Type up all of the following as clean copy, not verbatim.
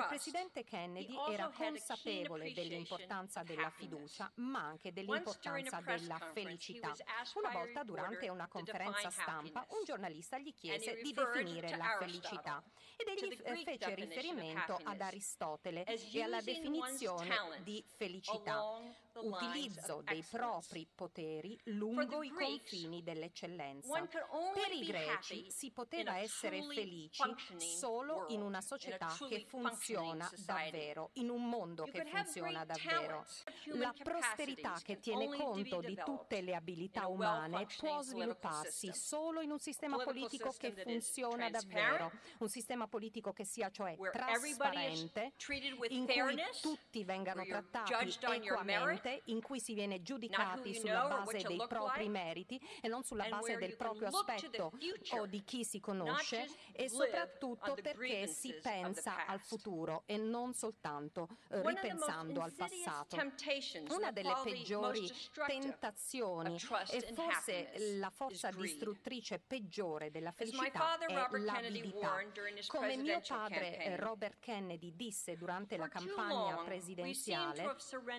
Il presidente Kennedy era consapevole dell'importanza della fiducia, ma anche dell'importanza della felicità. Una volta, durante una conferenza stampa, un giornalista gli chiese di definire la felicità ed egli fece riferimento ad Aristotele e alla definizione di felicità: utilizzo dei propri poteri lungo i confini dell'eccellenza. Per i greci si poteva essere felici solo in una società che funziona davvero, in un mondo che funziona davvero. La prosperità che tiene conto di tutte le abilità umane può svilupparsi solo in un sistema politico che funziona davvero, un sistema politico che sia cioè trasparente, in cui tutti vengano trattati equamente, in cui si viene giudicati sulla base dei propri meriti e non sulla base del proprio aspetto o di chi si conosce, e soprattutto perché si pensa al futuro e non soltanto ripensando al passato. Una delle peggiori tentazioni e forse la forza distruttrice peggiore della felicità è l'avidità. Come mio padre Robert Kennedy disse durante la campagna presidenziale,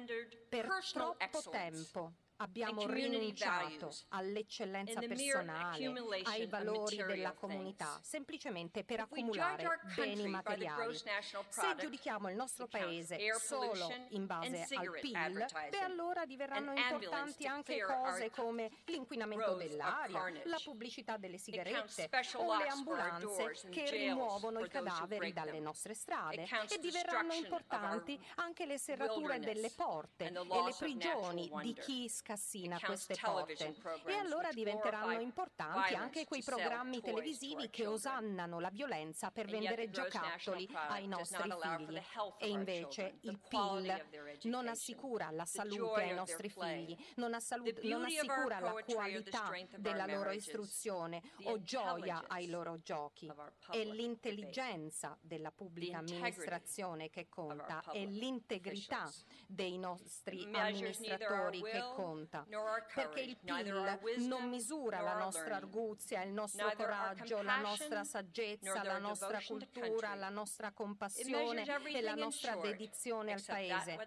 per troppo tempo abbiamo rinunciato all'eccellenza personale, ai valori della comunità, semplicemente per accumulare beni materiali. Se giudichiamo il nostro paese solo in base al PIL, beh, allora diverranno importanti anche cose come l'inquinamento dell'aria, la pubblicità delle sigarette o le ambulanze che rimuovono i cadaveri dalle nostre strade, e diverranno importanti anche le serrature delle porte e le prigioni di chi scassina queste porte. E allora diventeranno importanti anche quei programmi televisivi che osannano la violenza per vendere giocattoli ai nostri figli. E invece il PIL non assicura la salute ai nostri figli, non assicura la qualità della loro istruzione o gioia ai loro giochi. È l'intelligenza della pubblica amministrazione che conta, è l'integrità dei nostri amministratori che conta, perché il PIL non misura la nostra arguzia, il nostro coraggio, la nostra saggezza, la nostra cultura, la nostra compassione e la nostra dedizione al Paese.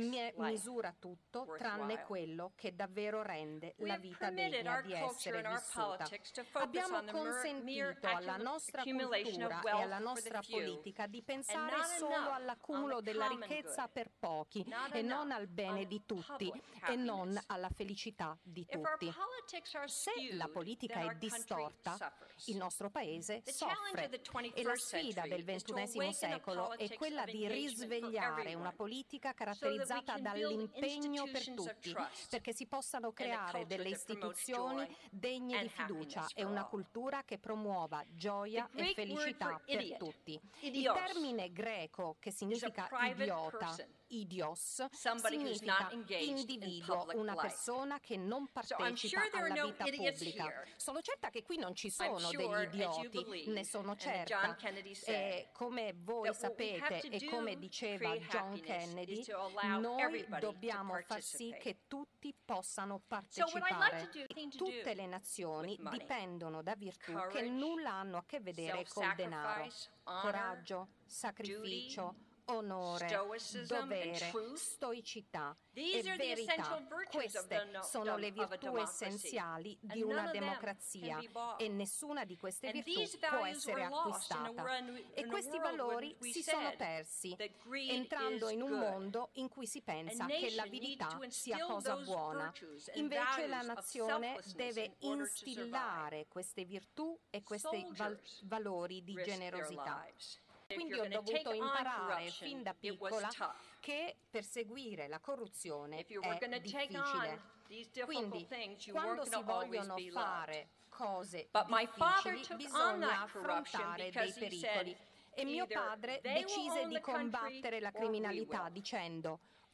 Misura tutto tranne quello che davvero rende la vita degna di essere vissuta. Abbiamo consentito alla nostra cultura e alla nostra politica di pensare solo all'accumulo della ricchezza per pochi e non al bene di tutti e non alla felicità di tutti. Se la politica è distorta, il nostro Paese soffre, e la sfida del XXI secolo è quella di risvegliare una politica caratterizzata dall'impegno per tutti, perché si possano creare delle istituzioni degne di fiducia e una cultura che promuova gioia e felicità per tutti. Il termine greco che significa idiota, idios, significa individuo, una persona che non partecipa alla vita pubblica. Sono certa che qui non ci sono degli idioti, ne sono certa. Come voi sapete e come diceva John Kennedy, noi dobbiamo far sì che tutti possano partecipare. Tutte le nazioni dipendono da virtù che nulla hanno a che vedere col denaro. Coraggio, sacrificio, onore, dovere, stoicità e verità. Queste sono le virtù essenziali di una democrazia e nessuna di queste virtù può essere acquistata. E questi valori si sono persi entrando in un mondo in cui si pensa che l'avidità sia cosa buona. Invece la nazione deve instillare queste virtù e questi valori di generosità. Quindi ho dovuto imparare fin da piccola che perseguire la corruzione è difficile. Quindi, quando si vogliono fare cose difficili, bisogna affrontare dei pericoli. E mio padre decise di combattere la criminalità dicendo: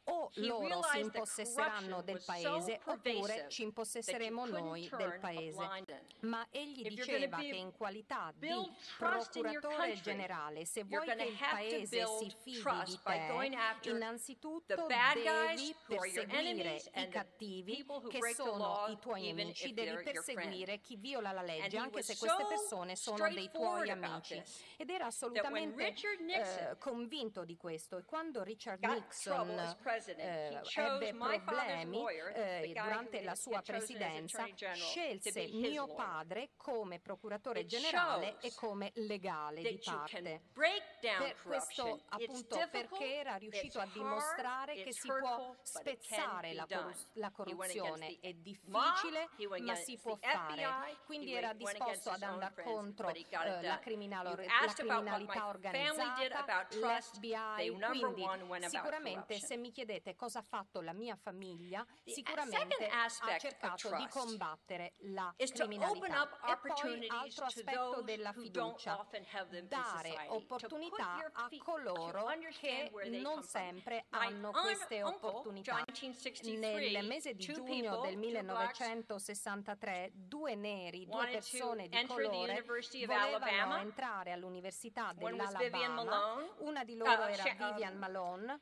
o loro si impossesseranno del paese oppure ci impossesseremo noi del paese. Ma egli diceva che in qualità di procuratore generale, se vuoi che il paese si fidi di te, innanzitutto devi perseguire i cattivi che sono i tuoi nemici, devi perseguire chi viola la legge, anche se queste persone sono dei tuoi amici. Ed era assolutamente convinto di questo. E quando Richard Nixon ebbe problemi durante la sua presidenza, scelse mio padre come procuratore generale e come legale di parte. Per questo, appunto, perché era riuscito a dimostrare che si può spezzare la corruzione. È difficile, ma si può fare. Quindi era disposto ad andare contro la criminalità organizzata, l'FBI. Quindi sicuramente, se mi chiedete cosa ha fatto la mia famiglia, sicuramente ha cercato di combattere la criminalità. E poi altro aspetto della fiducia, dare opportunità a coloro che non sempre hanno queste opportunità. Nel mese di giugno del 1963, due neri, due persone di colore volevano entrare all'Università dell'Alabama. Una di loro era Vivian Malone.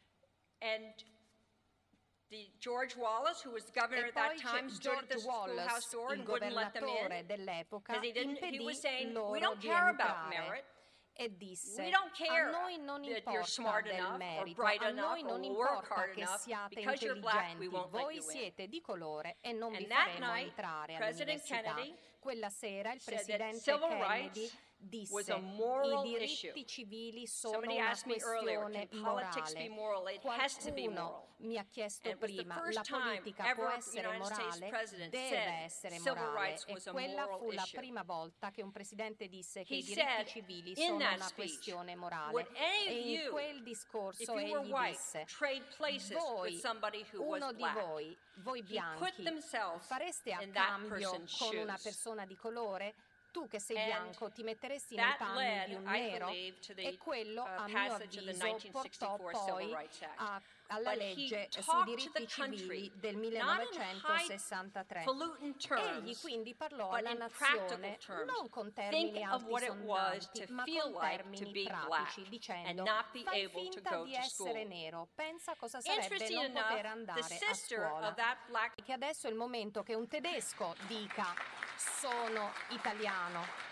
George Wallace, who was the governor at that time, stood at the schoolhouse door and wouldn't let them in dell'epoca, he was saying, loro "We don't di care about entrare. merit. E disse: We don't care a noi non that you're importa smart del enough or merito, bright a enough noi non or work importa hard che enough. siate Because you're black, we intelligenti, won't let voi you in." siete di colore e non vi And that faremo night, entrare President all'università. Kennedy Quella sera il said that presidente civil Kennedy rights disse: was a i moral diritti issue. civili sono Somebody una asked me earlier, questione can politics be morale. moral? It has to be moral. Qualcuno mi ha chiesto And it was the prima: first la time politica ever può a essere United States morale? president Deve said essere civil morale. rights E was a quella moral fu la issue. prima volta che un presidente disse che He i diritti said civili in sono that una speech, questione morale. would any of E in you, quel if discorso you were egli white, disse: trade places with voi, somebody who was uno di black? voi He put bianchi, themselves fareste a in that cambio person's con una shoes. persona di colore? Tu che sei And bianco ti metteresti nei that panni led, di un I nero? believe, to the E quello, a mio passage of the avviso, portò 1964 Civil poi Rights Act. alla But legge he sui talked to the diritti civili country del not in 1963. highfalutin Egli terms, quindi parlò but alla in nazione practical terms. non con termini Think of what it was altisonanti, to ma feel con like to termini be pratici, black and dicendo: not be fai able to finta go di to essere school. nero, pensa cosa sarebbe Interesting non poter enough, the andare a sister scuola. of that black Che adesso è il momento che un tedesco dica: sono italiano.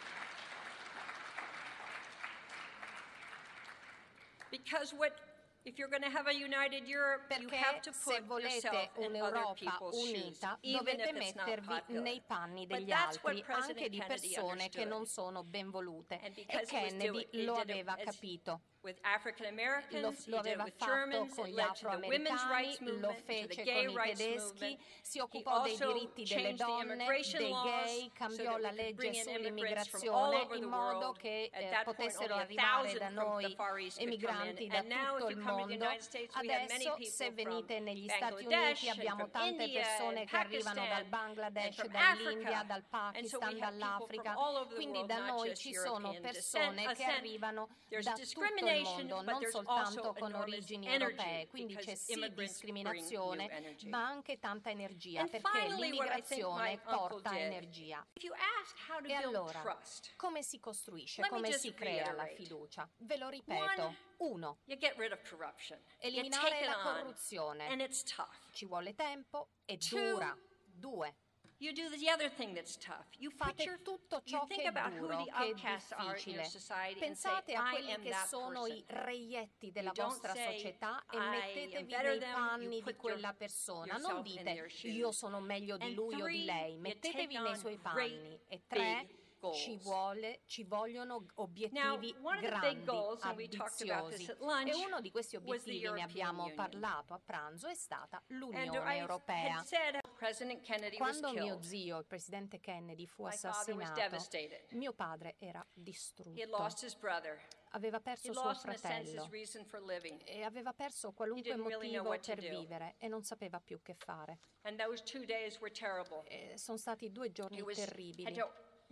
Because if you're going to have a united Europe, you Perché have to se put volete yourself in other un'Europa people's shoes, unita, even dovete if it's not mettervi popular. nei panni But degli that's what altri, President anche di Kennedy persone che understood. non sono ben volute. And E because he was Kennedy he lo did it aveva as- capito. with African Americans, Lo he did it aveva with fatto Germans, con it gli led to the women's afroamericani, rights lo movement, to the fece gay con i rights tedeschi, movement. si He occupò dei also diritti delle changed the donne, immigration dei laws gay, so cambiò that la we could bring legge in immigrants from all sull'immigrazione over in the modo world. che At that point, potessero only arrivare 1,000 da from the noi Far East could come emigranti in. da And now, tutto if il you come to the mondo. United States, we have many Adesso, people se venite from negli Stati Uniti, Bangladesh and abbiamo from tante India persone and che arrivano dal Pakistan Bangladesh, and from dall'India, Africa. dal And so Pakistan, we have people dall'Africa. from all over the Quindi world, da not noi just ci sono European persone che arrivano There's da tutto il discrimination, mondo, but non there's soltanto also con enormous origini energy, europee. Quindi c'è because sì immigrants bring new discriminazione, energy. ma anche tanta energia, And perché finally, what I think my l'immigrazione uncle porta did, energia. if you ask how to E build allora, trust, come si costruisce, let me come just si crea la reiterate. fiducia? Ve lo ripeto. Uno, you get rid of corruption. You eliminare take it la on, corruzione. and it's tough. Ci vuole tempo e Two, dura. Due, You do the other thing that's tough. You put fate tutto ciò you think che è about who duro, the che è outcasts are in your difficile. society and say, Pensate a I quelli am che that sono person. i reietti della You don't vostra say, società e "I am mettetevi better nei than", panni you di put quella persona. yourself Non in dite their shoes. io sono meglio di And lui o di three, lei, you mettetevi take nei on suoi great, panni. E tre, big goals. ci vogliono Now, obiettivi one of the big grandi, goals, and we talked about this ambiziosi. at lunch, E uno di questi was the obiettivi ne European abbiamo Union. parlato a pranzo, è stata And l'Unione I Europea. had said President Kennedy was Quando mio killed. zio, il presidente Kennedy, fu My father was assassinato, devastated. mio padre era He had distrutto. lost his brother. Aveva He perso had suo lost, in a sense, his fratello reason for living. e aveva perso qualunque didn't really know motivo what to per do. vivere e non sapeva più che fare. And those 2 days were terrible. Sono stati 2 giorni Had terribili. to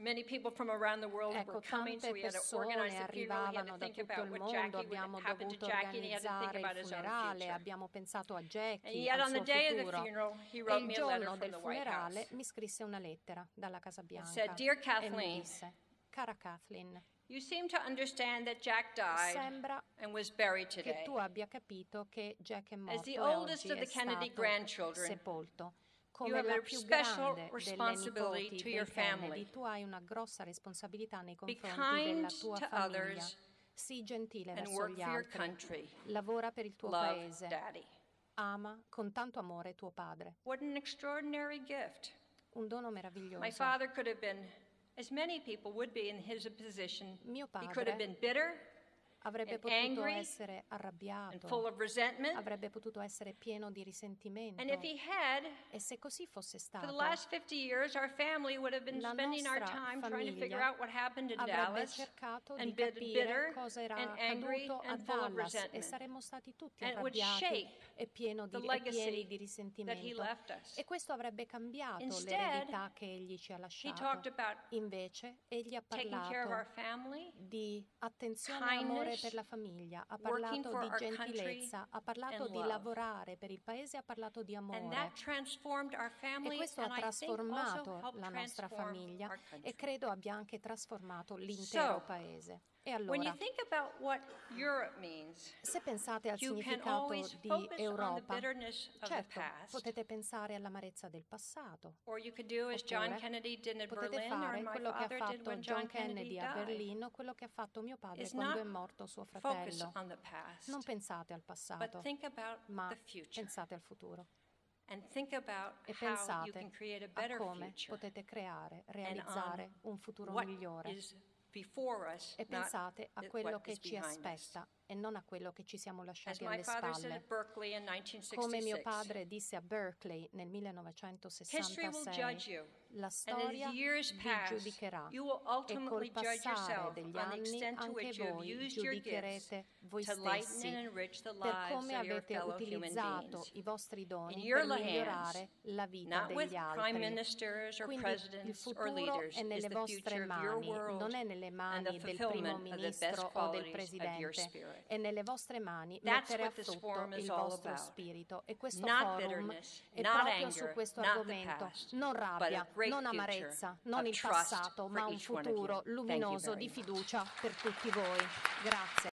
Many people from around the world were coming, so we had to organize the funeral. He had to think about what Jackie would happen to Jackie, and he had to think about his own future. Abbiamo pensato a Jackie, And yet, al on the suo day of the futuro. funeral, he E wrote il me a letter giorno from del the White House. funerale mi scrisse una lettera dalla Casa Bianca said, "Dear e mi Kathleen, disse: cara Kathleen, you seem to understand that Jack died sembra and was buried che today. tu abbia capito che Jack è morto As the e oldest oggi of the è Kennedy stato grandchildren, sepolto. you Come have la a più special grande delle responsibility nipoti to dei your Kennedy, family. tu hai una grossa responsabilità nei Be confronti della kind tua to famiglia. others Sii gentile and verso work gli for your altri. country. Lavora per il tuo Love, paese. Daddy." Ama con tanto amore tuo padre. What an extraordinary gift. Un dono My meraviglioso. father could have been, as many people would be in his position, Mio he could have padre been bitter avrebbe and potuto angry essere and arrabbiato, full of resentment. avrebbe potuto essere pieno di And risentimento. if he had, E se così fosse for the stato, last 50 years, our family would have been la spending our nostra time trying to figure famiglia out what happened in avrebbe Dallas cercato di and been capire bitter cosa era and angry accaduto a and full of Dallas e resentment. saremmo stati tutti And it would arrabbiati shape e pieni the di legacy that he risentimento. left us. E questo avrebbe cambiato Instead, l'eredità che egli ci ha He lasciato. talked about Invece, egli ha taking care of our parlato family, di attenzione e amore kindness, per la famiglia, ha working parlato for di our country, gentilezza, ha parlato and di love. lavorare per il paese, ha parlato di and amore. that transformed our E family, questo ha and I think also trasformato helped la nostra transform famiglia our e country. credo abbia anche trasformato l'intero So, paese. E When you allora, think about what Europe means, se pensate al you can significato always di focus on the Europa, bitterness of the certo, past, potete pensare all'amarezza del passato, or you could do as John oppure Kennedy did in potete Berlin, or fare my quello che ha father did fatto when John John Kennedy a died. Berlino, quello che ha fatto mio padre Is quando not è morto suo focus fratello. on the past, Non pensate al but passato, think about ma the future, pensate al futuro. and think about E how you pensate can create a a better come future, potete creare, and realizzare on un futuro what migliore. is before us, E not pensate a what quello is che ci behind us. aspetta e non a quello che ci siamo As lasciati my alle father said spalle. at Berkeley in Come mio 1966, padre disse a Berkeley nel history will 1966, judge you, la and as storia years vi pass, giudicherà you will e col ultimately judge passare yourself degli on the anni extent to anche which you have voi used your gifts giudicherete voi to lighten stessi and enrich the per lives come of your avete fellow human utilizzato beings. i vostri In doni your per hands, migliorare la vita not with degli prime altri. ministers or Quindi il presidents or futuro leaders, è is nelle the vostre future of your mani, world non è nelle and the mani del primo fulfillment of the best ministro o del qualities of your presidente, spirit. è nelle vostre mani That's mettere a what this frutto forum is il all vostro about. spirito. E questo Not forum bitterness, è not proprio su anger, questo not the argomento. past, Non but a rabbia, great non future amarezza, non of il trust passato, for ma un each one of you. futuro Thank you luminoso very di much. fiducia per tutti voi. Grazie.